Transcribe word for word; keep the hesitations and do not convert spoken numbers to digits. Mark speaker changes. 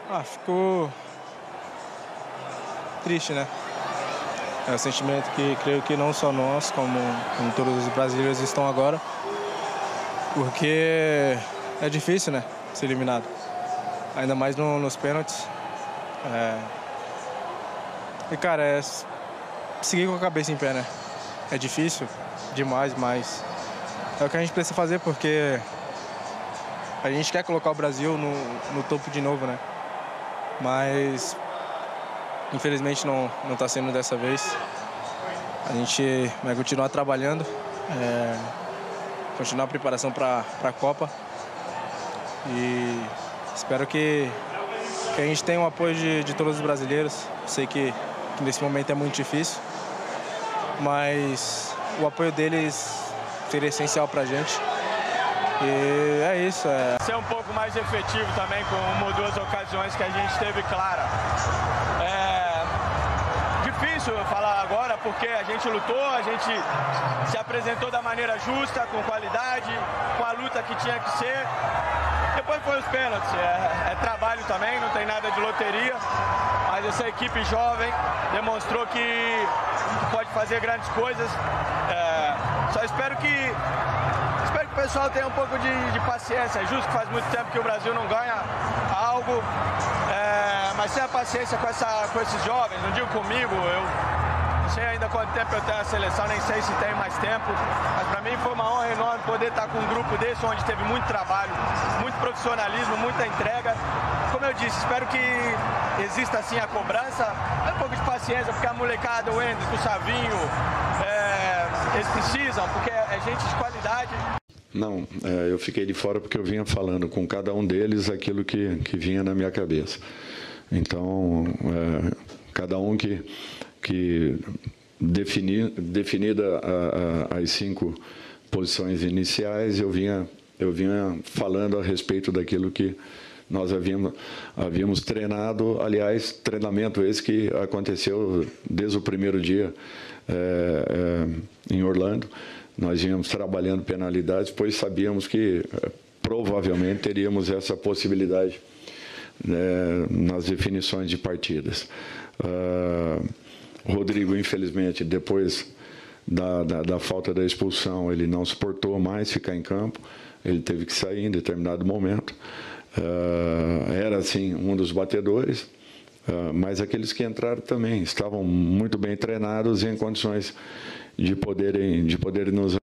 Speaker 1: Ah, ficou triste, né? É um sentimento que creio que não só nós, como, como todos os brasileiros estão agora, porque é difícil, né, ser eliminado, ainda mais no, nos pênaltis. É... E, cara, é seguir com a cabeça em pé, né? É difícil demais, mas é o que a gente precisa fazer, porque a gente quer colocar o Brasil no, no topo de novo, né? Mas infelizmente não não está sendo dessa vez. A gente vai continuar trabalhando, é, continuar a preparação para a Copa e espero que, que a gente tenha o apoio de, de todos os brasileiros. Sei que, que nesse momento é muito difícil, mas o apoio deles seria essencial para a gente. E é isso. É...
Speaker 2: Ser um pouco mais efetivo também com uma ou duas ocasiões que a gente teve clara. É difícil falar agora porque a gente lutou, a gente se apresentou da maneira justa, com qualidade, com a luta que tinha que ser. Depois foi os pênaltis. É, é trabalho também, não tem nada de loteria. Mas essa equipe jovem demonstrou que, que pode fazer grandes coisas. É, só espero que Espero que o pessoal tenha um pouco de, de paciência. É justo que faz muito tempo que o Brasil não ganha algo, é, mas tenha paciência com, essa, com esses jovens. Não digo comigo, eu não sei ainda quanto tempo eu tenho a seleção, nem sei se tem mais tempo, mas para mim foi uma honra enorme poder estar com um grupo desse, onde teve muito trabalho, muito profissionalismo, muita entrega. Como eu disse, espero que exista assim a cobrança, um pouco de paciência, porque a molecada, o Hendrick, o Savinho, é, eles precisam, porque é gente de qualidade.
Speaker 3: Não, é, eu fiquei de fora porque eu vinha falando com cada um deles aquilo que, que vinha na minha cabeça. Então, é, cada um que, que defini, definida a, a, as cinco posições iniciais, eu vinha, eu vinha falando a respeito daquilo que nós havíamos, havíamos treinado, aliás, treinamento esse que aconteceu desde o primeiro dia é, é, em Orlando. Nós vínhamos trabalhando penalidades, pois sabíamos que provavelmente teríamos essa possibilidade, né, nas definições de partidas. Uh, Rodrigo, infelizmente, depois da, da, da falta da expulsão, ele não suportou mais ficar em campo, ele teve que sair em determinado momento. Uh, era, assim, um dos batedores, uh, mas aqueles que entraram também estavam muito bem treinados e em condições de poderem, de poderem nos